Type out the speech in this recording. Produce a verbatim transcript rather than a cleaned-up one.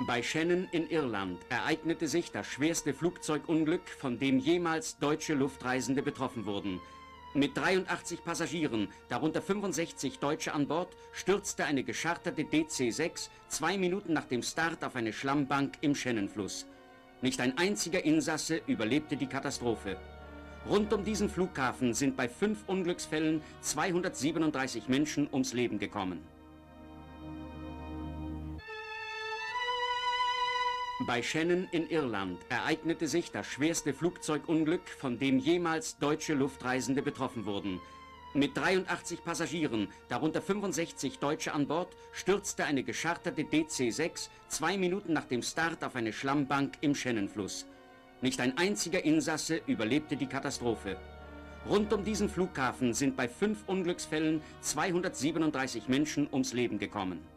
Bei Shannon in Irland ereignete sich das schwerste Flugzeugunglück, von dem jemals deutsche Luftreisende betroffen wurden. Mit dreiundachtzig Passagieren, darunter fünfundsechzig Deutsche an Bord, stürzte eine gescharterte D C sechs zwei Minuten nach dem Start auf eine Schlammbank im Shannonfluss. Nicht ein einziger Insasse überlebte die Katastrophe. Rund um diesen Flughafen sind bei fünf Unglücksfällen zweihundertsiebenunddreißig Menschen ums Leben gekommen. Bei Shannon in Irland ereignete sich das schwerste Flugzeugunglück, von dem jemals deutsche Luftreisende betroffen wurden. Mit dreiundachtzig Passagieren, darunter fünfundsechzig Deutsche an Bord, stürzte eine gescharterte D C sechs zwei Minuten nach dem Start auf eine Schlammbank im Shannonfluss. Nicht ein einziger Insasse überlebte die Katastrophe. Rund um diesen Flughafen sind bei fünf Unglücksfällen zweihundertsiebenunddreißig Menschen ums Leben gekommen.